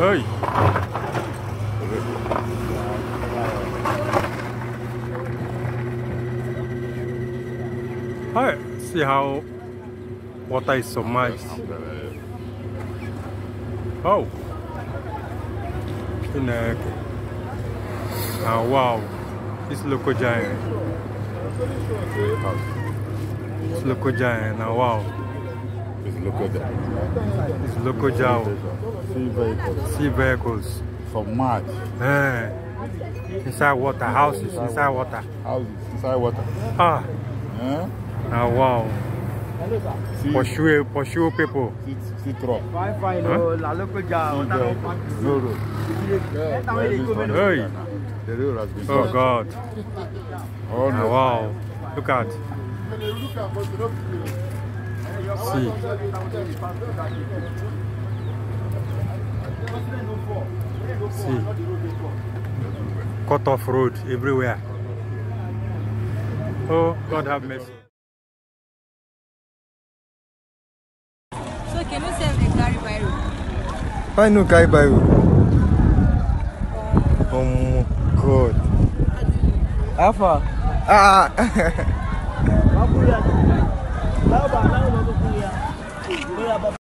Hey. Hi. See how water is submerged. Oh. Wow. This Lokoja. It's Lokoja. Now wow. It's Lokoja. It's Lokoja. Sea vehicles. Sea vehicles. Submerged. Inside water. Houses inside water. Houses inside water. Ah. Now wow. Pursue people. See truck. No road. Hey. The road has been Oh God. Oh no. Wow. Look at. See. See. Cut off road everywhere. Oh, God have mercy. So can you sell the carry by road? I know carry by road. Oh God. Alpha. Ah.